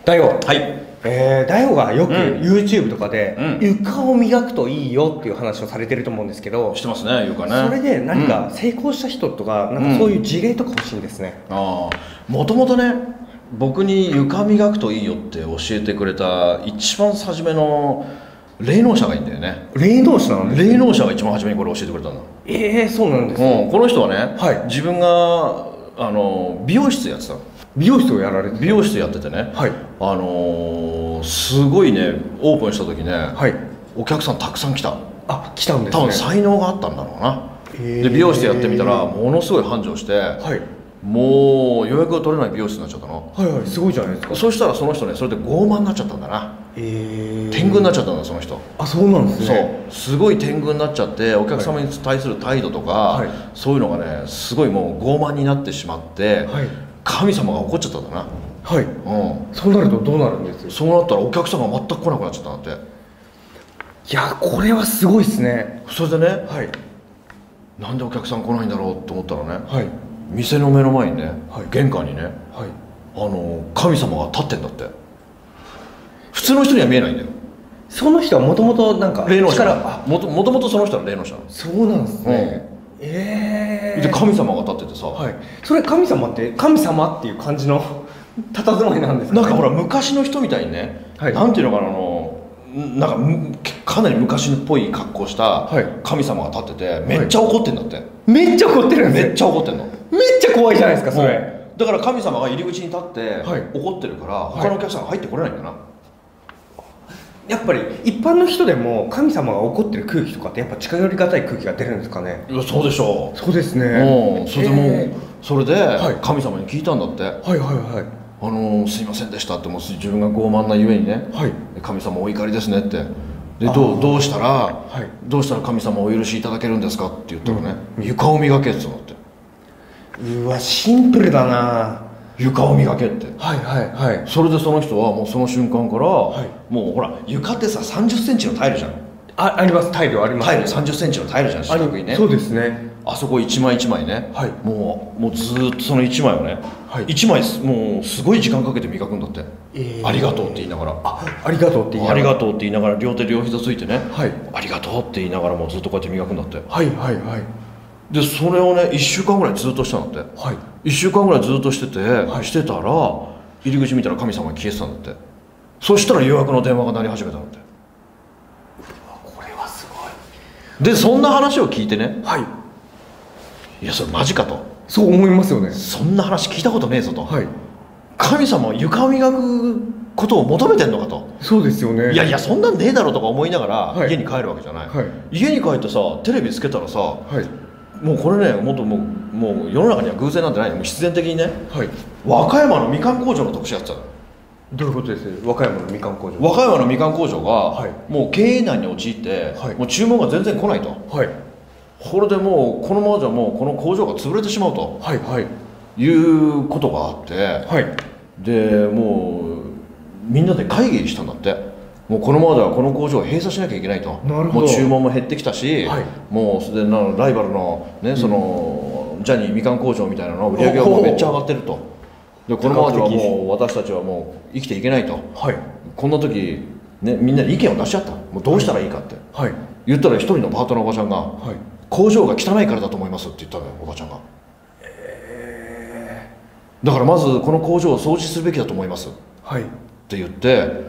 大王、 はい。 大王がよくうん YouTube とかで、 うん床を磨くといいよっていう話をされてると思うんですけど、 してますね、床ね。 それで何か成功した人とか、なんかそういう事例とか欲しいんですね。 ああ、もともとね、僕に床磨くといいよって教えてくれた一番初めの霊能者がいいんだよね。 霊能者なんですね。 霊能者が一番初めにこれ教えてくれたんだ。 そうなんですね。 この人はね、 はい自分が美容室やってたの。 美容室をやられて美容室やっててね、 はい。 すごいね、オープンした時ね、 はい。 お客さんたくさん来た。 あ、来たんですね。 多分才能があったんだろうな。で美容室やってみたらものすごい繁盛して、 はい。 もう予約が取れない美容室になっちゃったの。 はいはい、すごいじゃないですか。 そしたらその人ね、それで傲慢になっちゃったんだな。天狗になっちゃったんだ、その人。 あ、そうなんですね。 そう、すごい天狗になっちゃって、お客様に対する態度とか、 はいそういうのがね、すごいもう傲慢になってしまって、 はい。 神様が怒っちゃったんだな。 はい。そうなるとどうなるんですよ。 そうなったらお客さんが全く来なくなっちゃったんだって。 いや、これはすごいですね。 それでね、 はい。 なんでお客さん来ないんだろうと思ったらね、 はい。 店の目の前にね、 はい玄関にね、 はい。 神様が立ってんだって。普通の人には見えないんだよ。 その人はもともとなんか霊能者。 力、 もともとその人は霊能者なの。 そうなんですね。 で神様が立っててさ、 はい。それ神様っていう感じの佇まいなんですかね。 なんかほら昔の人みたいにね、 はいなんていうのかな、なんかかなり昔っぽい格好したはい神様が立ってて、めっちゃ怒ってんだって。 めっちゃ怒ってるんですよ。 めっちゃ怒ってんの。 めっちゃ怖いじゃないですか、それ。 だから神様が入り口に立ってはい怒ってるから、 い他のお客さんが入ってこれないんだな。 やっぱり一般の人でも神様が怒ってる空気とかってやっぱ近寄りがたい空気が出るんですかね。 いや、そうでしょう。 そうですね。 それでもうそれではい神様に聞いたんだって。 はいはいはいすいませんでしたって、もう自分が傲慢なゆえにね、 はい神様お怒りですねって。であーどうしたら、 はいどうしたら神様お許しいただけるんですかって言ったらね、床を磨けって言ったんだって。 うわ、シンプルだな。 床を磨けって。 はいはいはいそれでその人はもうその瞬間から、 いもうほら床ってさ30センチのタイルじゃん。 あります、タイルあります。 タイル30センチのタイルじゃん、四角いね。 そうですね。 あそこ一枚一枚ね、 はいもうずーっとその一枚をね、 はい一枚もうすごい時間かけて磨くんだって、ありがとうって言いながら、 ありがとうって言いながら。 ありがとうって言いながら両手両膝ついてね、 はいありがとうって言いながらもうずっとこうやって磨くんだって。 はいはいはいでそれをね1週間ぐらいずっとしたんだって。 はい。 1週間ぐらいずっとしてて、 はいしてたら入り口見たら神様が消えてたんだって。そしたら予約の電話が鳴り始めたんだって。 これはすごい。 でそんな話を聞いてね、 はい。 いやそれマジかと、 そう思いますよね。 そんな話聞いたことねえぞと、 はい。 神様は床を磨くことを求めてんのかと、 そうですよね。 いやいやそんなんねえだろとか思いながらはい家に帰るわけじゃない、 はい家に帰ってさテレビつけたらさ、 はいもうこれねもう世の中には偶然なんてないの、もう必然的にね、 はい。 和歌山のみかん工場の特集やってたの。 どういうことです？和歌山のみかん工場。 和歌山のみかん工場が、 はいもう経営難に陥って、 はいもう注文が全然来ないと。 はいこれでもうこのままじゃもうこの工場が潰れてしまうとはいはいいうことがあって、 はいでもうみんなで会議したんだって。もうこのままではこの工場を閉鎖しなきゃいけないと。 なるほどもう注文も減ってきたし、 はいもうそれでライバルのね、そのジャニーみかん工場みたいなの売り上げがもうめっちゃ上がってると。でこのままではもう私たちはもう生きていけないと。 はいこんな時ね、みんなで意見を出し合った。もうどうしたらいいかって、 はい言ったら一人のパートのおばちゃんが、 はい。 工場が汚いからだと思いますって言ったのよ、おばちゃんが。だからまずこの工場を掃除するべきだと思いますっはいて言って、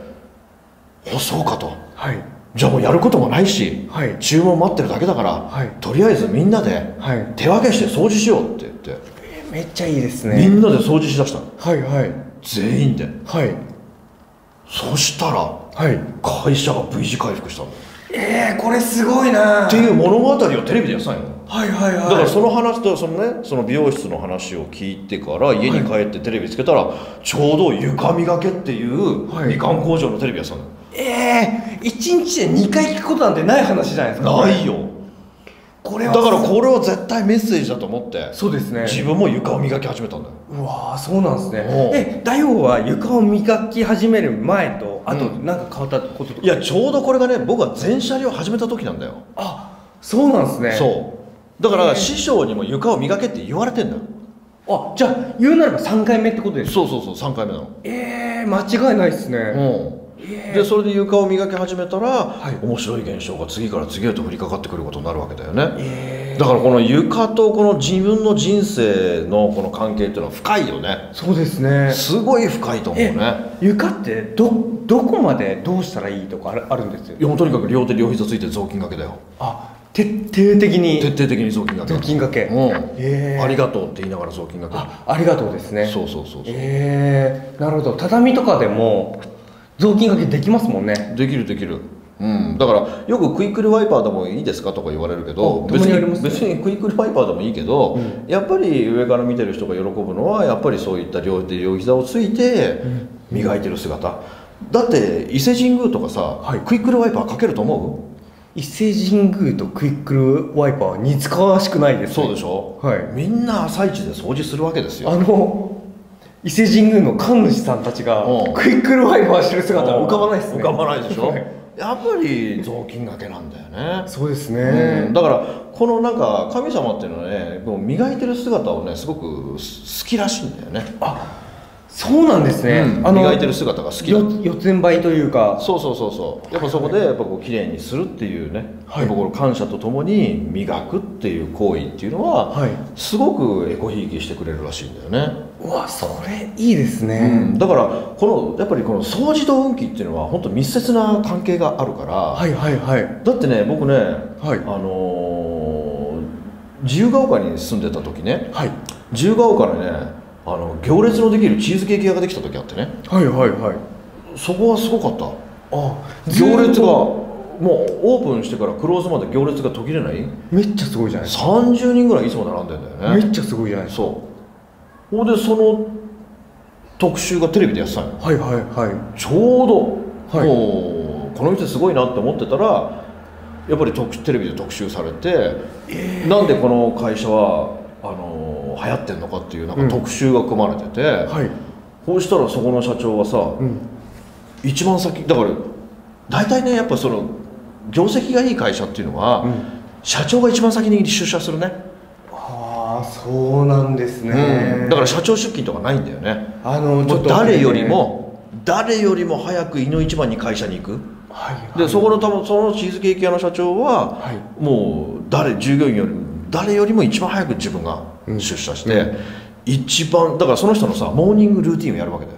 そうかと。 はいじゃあもうやることもないし、 はい注文待ってるだけだから、 はいとりあえずみんなではい。 手分けして掃除しようって言って、 めっちゃいいですみね。 んなで掃除しだしたの。 はいはい全員で。 はいそしたらはい。 会社が V 字回復したんだよこれすごいな。 っていう物語をテレビでやってたんよ。 はいはいはい。 だからその話とその美容室の話を聞いてから家に帰ってテレビつけたら、ちょうど床磨けっていうはいみかん工場のテレビやってたのよ。 一日で2回聞くことなんてない話じゃないですか。 ないよ。 これはだからこれは絶対メッセージだと思ってそうですね。 自分も床を磨き始めたんだよ。 うわー、そうなんですおうね。大王は床を磨き始める前とあとうんなんか変わったこととか。 いやちょうどこれがね、僕は全車両始めた時なんだよ。 あ、そうなんですね。 そうだから師匠にも床を磨けって言われてんだよ。 あ、じゃあ言うなれば3回目ってことですか？ そうそうそう、3回目なの。 間違いないですね。 でそれで床を磨き始めたら、 はい、 面白い現象が次から次へと降りかかってくることになるわけだよね。だからこの床とこの自分の人生のこの関係っていうのは深いよね。 そうですね。 すごい深いと思うね。 床ってどこまでどうしたらいいとかあるんですよ。 いやもうとにかく両手両膝ついて雑巾がけだよ。 あ、徹底的に雑巾がけ。 雑巾がけ。 ありがとうって言いながら雑巾がけ。 ありがとうですね。 そうそうそうそう。 なるほど。畳とかでも雑巾がけできますもんね。 できる。だからよくクイックルワイパーでもいいですかとか言われるけど、別にクイックルワイパーでもいいけど、やっぱり上から見てる人が喜ぶのはやっぱりそういった両手両膝をついて磨いてる姿。だって伊勢神宮とかさ、クイックルワイパーかけると思う？ 伊勢神宮とクイックルワイパーは似つかわしくないですね。 そうでしょ、みんな朝一で掃除するわけですよ。 伊勢神宮の神主さんたちがクイックルワイパーしてる姿は浮かばないですね。 浮かばないでしょ、やっぱり雑巾がけなんだよね。 そうですね、 だからこのなんか神様っていうのはね、もう磨いてる姿をねすごく好きらしいんだよね。 そうなんですね、 磨いてる姿が好きだ。 四つん這いというか。 そうやっぱそこでやっぱこう綺麗にするっていうね、やっぱこの感謝とともに磨くっていう行為っていうのは、すごくエコひいきしてくれるらしいんだよね。 うわ、それいいですね、 だからやっぱりこの掃除と運気っていうのは本当密接な関係があるから。だってね、僕ね、自由が丘に住んでた時ね、自由が丘でね、行列のできるチーズケーキ屋ができた時あってね。そこはすごかった。行列がもうオープンしてからクローズまで行列が途切れない。 めっちゃすごいじゃないですか。 30人ぐらいいつも並んでんだよね。 めっちゃすごいじゃないですか。 ほんでその特集がテレビでやってたのよ。ちょうど、もうこの店すごいなって思ってたら、やっぱりテレビで特集されて、なんでこの会社は流行ってんのかっていうなんか特集が組まれてて、そうしたらそこの社長はさ、一番先だから、大体ねやっぱその業績がいい会社っていうのは、社長が一番先に出社するね。 そうなんですね、 だから社長出勤とかないんだよね。 ちょっと誰よりも早くいの一番に会社に行く。でそのチーズケーキ屋の社長は、もう従業員より誰よりも一番早く自分が出社して、一番だからその人のさモーニングルーティンをやるわけだよ。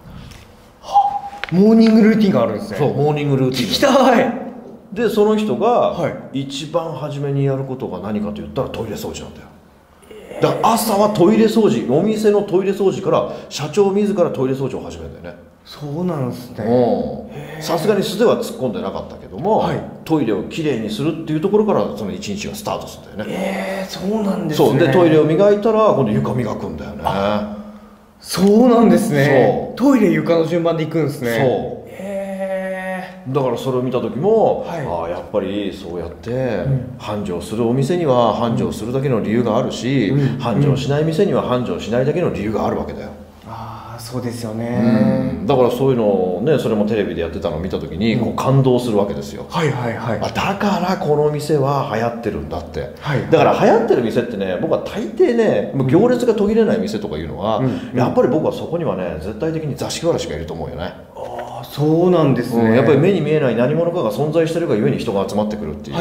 モーニングルーティンがあるんですね。 そう、モーニングルーティン。 聞きたい。 でその人が一番初めにやることが何かと言ったらトイレ掃除なんだよ。だから朝はトイレ掃除、お店のトイレ掃除から社長自らトイレ掃除を始めるんだよね。 そうなんですね。 さすがに素では突っ込んでなかったけども、トイレをきれいにするっていうところからその一日がスタートするんだよね。 そうなんですね。 そうでトイレを磨いたら今度床磨くんだよね。 そうなんですね。トイレ床の順番で行くんですね。 だからそれを見た時も、やっぱりそうやって繁盛するお店には繁盛するだけの理由があるし、繁盛しない店には繁盛しないだけの理由があるわけだよ。 そうですよね。 だからそういうのをね、それもテレビでやってたのを見た時にこう感動するわけですよ。だからこの店は流行ってるんだって。だから流行ってる店ってね、僕は大抵ね、行列が途切れない店とかいうのは、やっぱり僕はそこにはね絶対的に座敷わらしがいると思うよね。 そうなんですね。 やっぱり目に見えない何者かが存在してるがゆえに人が集まってくるっていう。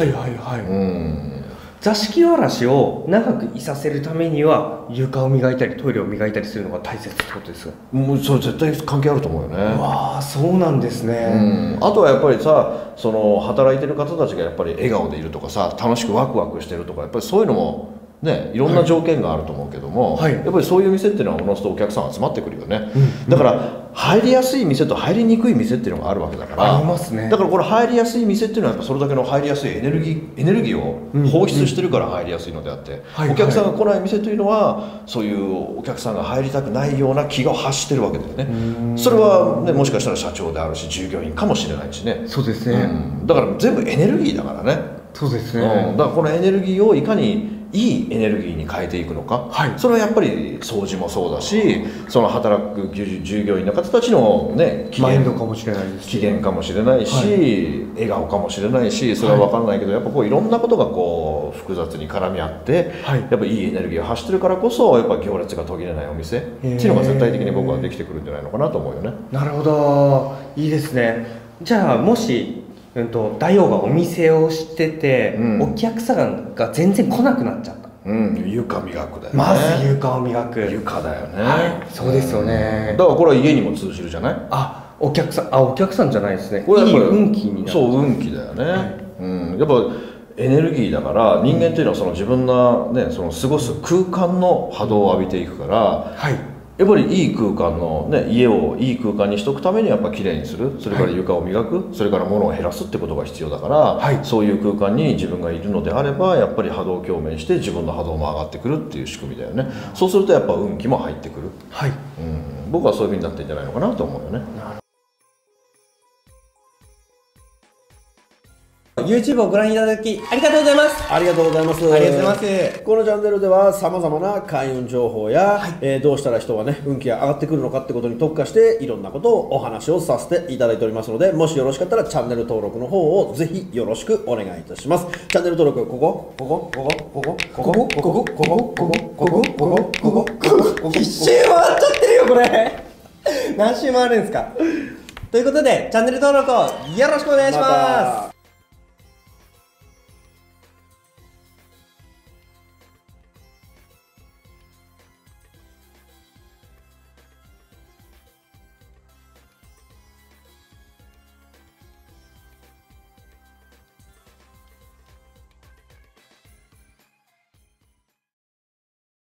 座敷わらしを長くいさせるためには床を磨いたりトイレを磨いたりするのが大切ってことですか？ もうそれ絶対関係あると思うよね。 そうなんですね。 あとはやっぱりさ、その働いてる方たちがやっぱり笑顔でいるとかさ、楽しくワクワクしてるとか、やっぱりそういうのもね、いろんな条件があると思うけども、やっぱりそういう店っていうのはおのずとお客さん集まってくるよね。だから入りやすい店と入りにくい店っていうのがあるわけだから。 ありますね。 だからこれ入りやすい店っていうのはやっぱそれだけの入りやすいエネルギーを放出してるから入りやすいのであって、お客さんが来ない店というのはそういうお客さんが入りたくないような気が発してるわけだよね。それはね、もしかしたら社長であるし従業員かもしれないしね。 そうですね。 だから全部エネルギーだからね。 そうですね。 だからこのエネルギーをいかにいいエネルギーに変えていくのか、 はい、 それはやっぱり掃除もそうだし、その働く従業員の方たちのね、 マインドかもしれないです機嫌かもしれないし、笑顔かもしれないし、それは分からないけど、やっぱこういろんなことがこう複雑に絡み合って、やっぱいいエネルギーを発してるからこそ、やっぱ行列が途切れないお店っていうのが絶対的に僕はできてくるんじゃないのかなと思うよね。 なるほど、いいですね。じゃあもし大王がお店をしてて、お客さんが全然来なくなっちゃった、 床磨くだよね。 まず床を磨く。 床だよね、 そうですよね。 だからこれは家にも通じるじゃない。 お客さんじゃないですね。これいい運気になる。 そう、運気だよね、やっぱエネルギーだから、人間っていうのはその自分がね、その過ごす空間の波動を浴びていくから、やっぱりいい空間の、ね、家をいい空間にしとくためにはやっぱきれいにする、それから床を磨く、それから物を減らすってことが必要だから、そういう空間に自分がいるのであれば、やっぱり波動共鳴して自分の波動も上がってくるっていう仕組みだよね。そうするとやっぱ運気も入ってくる、僕はそういうふうになってるんじゃないのかなと思うよね。 YouTube をご覧いただきありがとうございます。 ありがとうございます。 ありがとうございます。 このチャンネルではさまざまな開運情報や、どうしたら人がね運気が上がってくるのかってことに特化していろんなことをお話をさせていただいておりますので、もしよろしかったらチャンネル登録の方をぜひよろしくお願いいたします。チャンネル登録一周回っちゃってるよこれ何周回るんですか。ということでチャンネル登録をよろしくお願いします。